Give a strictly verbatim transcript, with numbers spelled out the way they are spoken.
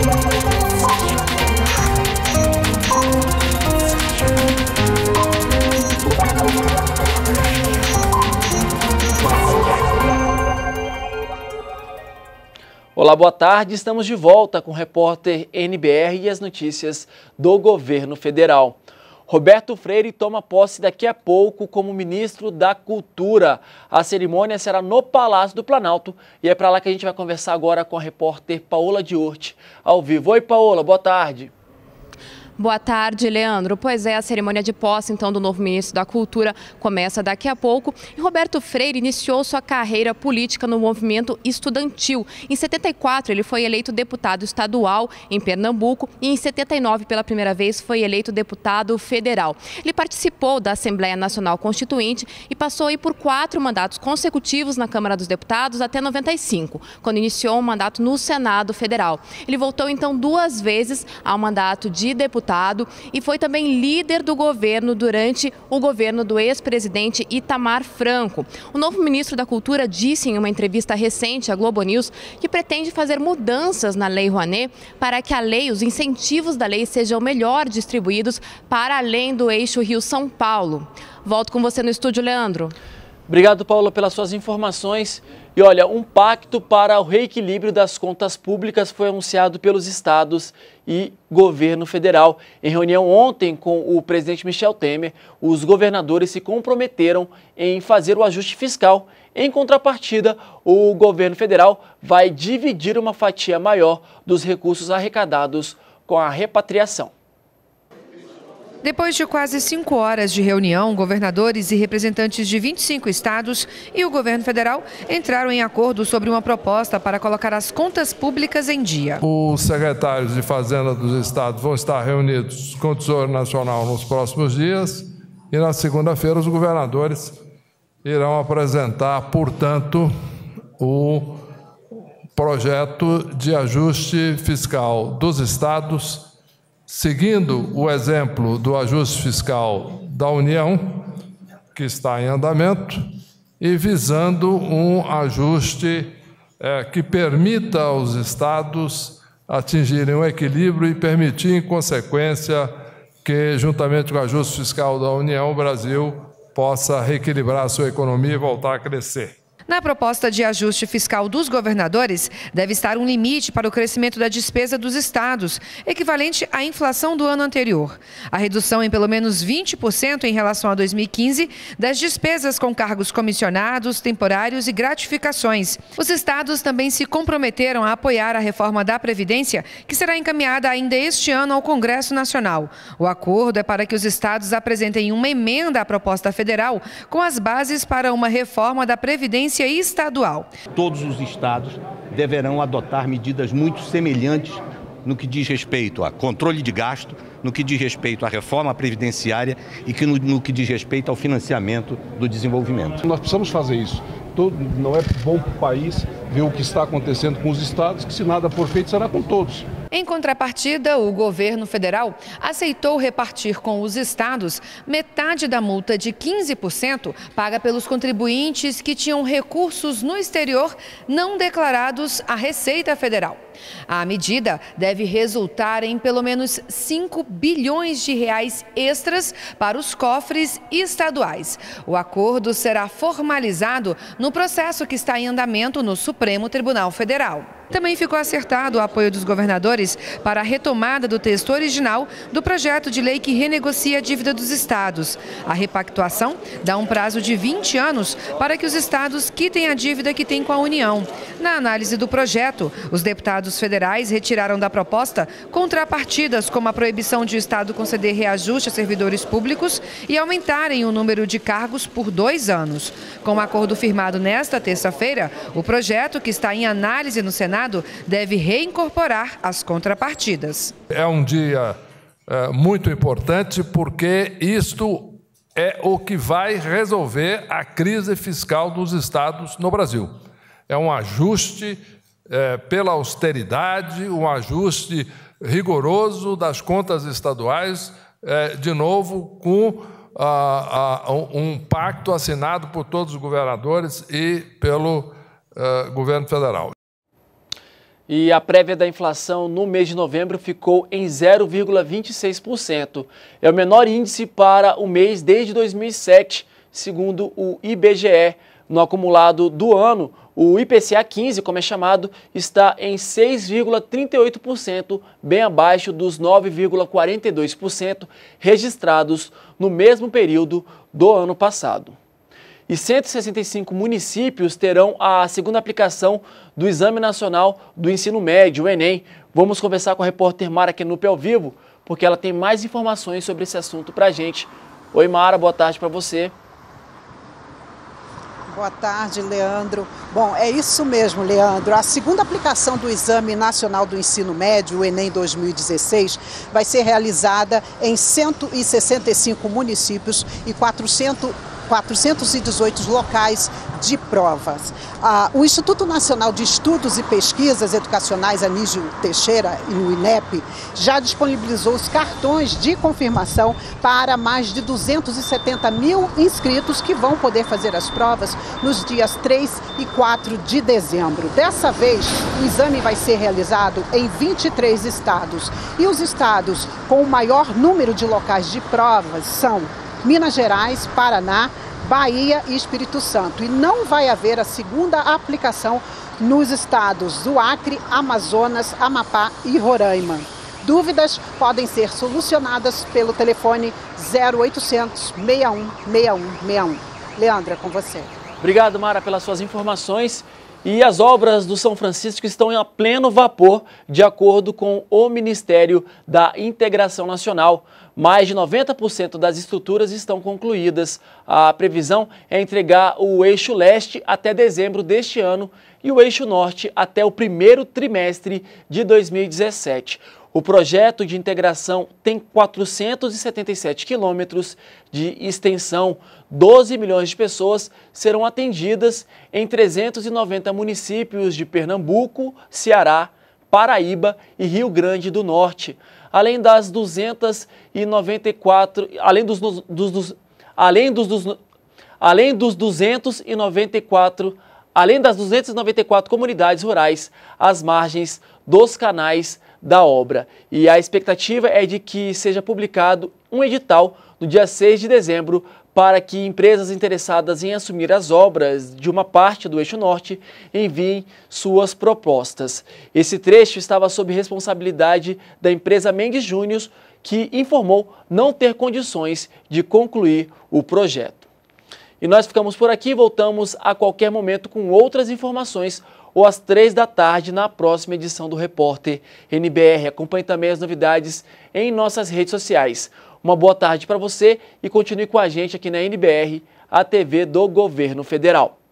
Olá, boa tarde. Estamos de volta com o repórter N B R e as notícias do governo federal. Roberto Freire toma posse daqui a pouco como ministro da Cultura. A cerimônia será no Palácio do Planalto e é para lá que a gente vai conversar agora com a repórter Paola Diurti, ao vivo. Oi, Paola, boa tarde. Boa tarde, Leandro. Pois é, a cerimônia de posse, então, do novo ministro da Cultura começa daqui a pouco. E Roberto Freire iniciou sua carreira política no movimento estudantil. Em setenta e quatro, ele foi eleito deputado estadual em Pernambuco e em setenta e nove, pela primeira vez, foi eleito deputado federal. Ele participou da Assembleia Nacional Constituinte e passou aí por quatro mandatos consecutivos na Câmara dos Deputados até noventa e cinco, quando iniciou um mandato no Senado Federal. Ele voltou, então, duas vezes ao mandato de deputado e foi também líder do governo durante o governo do ex-presidente Itamar Franco. O novo ministro da Cultura disse em uma entrevista recente à Globo News que pretende fazer mudanças na Lei Rouanet para que a lei, os incentivos da lei sejam melhor distribuídos para além do eixo Rio-São Paulo. Volto com você no estúdio, Leandro. Obrigado, Paula, pelas suas informações. E olha, um pacto para o reequilíbrio das contas públicas foi anunciado pelos estados e governo federal. Em reunião ontem com o presidente Michel Temer, os governadores se comprometeram em fazer o ajuste fiscal. Em contrapartida, o governo federal vai dividir uma fatia maior dos recursos arrecadados com a repatriação. Depois de quase cinco horas de reunião, governadores e representantes de vinte e cinco estados e o governo federal entraram em acordo sobre uma proposta para colocar as contas públicas em dia. Os secretários de Fazenda dos estados vão estar reunidos com o Tesouro Nacional nos próximos dias e na segunda-feira os governadores irão apresentar, portanto, o projeto de ajuste fiscal dos estados, seguindo o exemplo do ajuste fiscal da União, que está em andamento, e visando um ajuste é, que permita aos estados atingirem um equilíbrio e permitir, em consequência, que, juntamente com o ajuste fiscal da União, o Brasil possa reequilibrar a sua economia e voltar a crescer. Na proposta de ajuste fiscal dos governadores, deve estar um limite para o crescimento da despesa dos estados, equivalente à inflação do ano anterior. A redução em pelo menos vinte por cento em relação a dois mil e quinze das despesas com cargos comissionados, temporários e gratificações. Os estados também se comprometeram a apoiar a reforma da Previdência, que será encaminhada ainda este ano ao Congresso Nacional. O acordo é para que os estados apresentem uma emenda à proposta federal com as bases para uma reforma da Previdência estadual. Todos os estados deverão adotar medidas muito semelhantes no que diz respeito a controle de gasto, no que diz respeito à reforma previdenciária e que no, no que diz respeito ao financiamento do desenvolvimento. Nós precisamos fazer isso. Todo, não é bom para o país ver o que está acontecendo com os estados, que se nada for feito será com todos. Em contrapartida, o governo federal aceitou repartir com os estados metade da multa de quinze por cento paga pelos contribuintes que tinham recursos no exterior não declarados à Receita Federal. A medida deve resultar em pelo menos cinco bilhões de reais extras para os cofres estaduais. O acordo será formalizado no processo que está em andamento no Supremo Tribunal Federal. Também ficou acertado o apoio dos governadores para a retomada do texto original do projeto de lei que renegocia a dívida dos estados. A repactuação dá um prazo de vinte anos para que os estados quitem a dívida que têm com a União. Na análise do projeto, os deputados federais retiraram da proposta contrapartidas como a proibição de o estado conceder reajuste a servidores públicos e aumentarem o número de cargos por dois anos. Com o acordo firmado nesta terça-feira, o projeto, que está em análise no Senado, deve reincorporar as contrapartidas. É um dia é, muito importante porque isto é o que vai resolver a crise fiscal dos estados no Brasil. É um ajuste é, pela austeridade, um ajuste rigoroso das contas estaduais, é, de novo com a, a, um pacto assinado por todos os governadores e pelo uh, governo federal. E a prévia da inflação no mês de novembro ficou em zero vírgula vinte e seis por cento. É o menor índice para o mês desde dois mil e sete, segundo o I B G E. No acumulado do ano, o I P C A quinze, como é chamado, está em seis vírgula trinta e oito por cento, bem abaixo dos nove vírgula quarenta e dois por cento registrados no mesmo período do ano passado. E cento e sessenta e cinco municípios terão a segunda aplicação do Exame Nacional do Ensino Médio, o Enem. Vamos conversar com a repórter Mara Kenup ao vivo, porque ela tem mais informações sobre esse assunto para a gente. Oi, Mara, boa tarde para você. Boa tarde, Leandro. Bom, é isso mesmo, Leandro. A segunda aplicação do Exame Nacional do Ensino Médio, o Enem dois mil e dezesseis, vai ser realizada em cento e sessenta e cinco municípios e quatrocentos e dezoito locais de provas. Ah, o Instituto Nacional de Estudos e Pesquisas Educacionais Anísio Teixeira, o INEP, já disponibilizou os cartões de confirmação para mais de duzentos e setenta mil inscritos que vão poder fazer as provas nos dias três e quatro de dezembro. Dessa vez, o exame vai ser realizado em vinte e três estados. E os estados com o maior número de locais de provas são Minas Gerais, Paraná, Bahia e Espírito Santo. E não vai haver a segunda aplicação nos estados do Acre, Amazonas, Amapá e Roraima. Dúvidas podem ser solucionadas pelo telefone zero oitocentos, seis um seis um seis um. Leandra, é com você. Obrigado, Mara, pelas suas informações. E as obras do São Francisco estão em pleno vapor, de acordo com o Ministério da Integração Nacional. Mais de noventa por cento das estruturas estão concluídas. A previsão é entregar o eixo leste até dezembro deste ano e o eixo norte até o primeiro trimestre de dois mil e dezessete. O projeto de integração tem quatrocentos e setenta e sete quilômetros de extensão. doze milhões de pessoas serão atendidas em trezentos e noventa municípios de Pernambuco, Ceará, Paraíba e Rio Grande do Norte. Além das duzentas e noventa e quatro, além dos, dos, dos além dos, dos além dos duzentos e noventa e quatro, além das duzentas e noventa e quatro comunidades rurais às margens dos canais da obra. E a expectativa é de que seja publicado um edital no dia seis de dezembro para que empresas interessadas em assumir as obras de uma parte do eixo norte enviem suas propostas. Esse trecho estava sob responsabilidade da empresa Mendes Júnior, que informou não ter condições de concluir o projeto. E nós ficamos por aqui, voltamos a qualquer momento com outras informações ou às três da tarde na próxima edição do Repórter N B R. Acompanhe também as novidades em nossas redes sociais. Uma boa tarde para você e continue com a gente aqui na N B R, a T V do Governo Federal.